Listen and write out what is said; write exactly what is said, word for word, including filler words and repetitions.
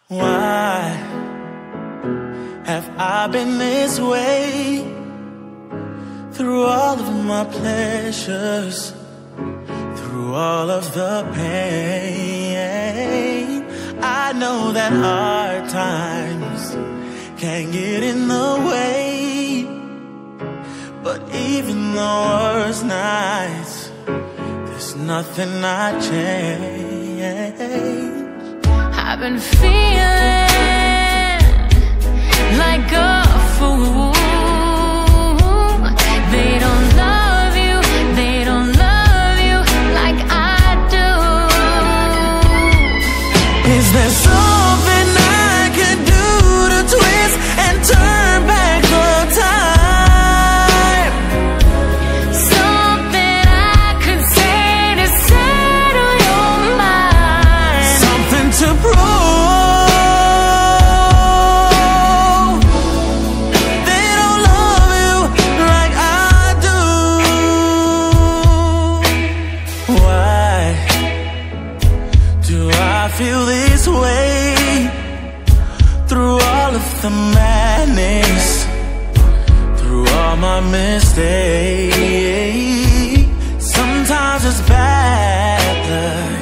Why have I been this way? Through all of my pleasures, through all of the pain, I know that hard times can get in the way. But even the worst nights, there's nothing I'd change. I've been feeling like a fool. They don't love you, they don't love you like I do. Is there something I could do to twist and turn back the time? Something I could say to settle your mind. Something to prove they don't love you like I do. Why do I feel this way? Through all of the madness, through all my mistakes, sometimes it's bad luck,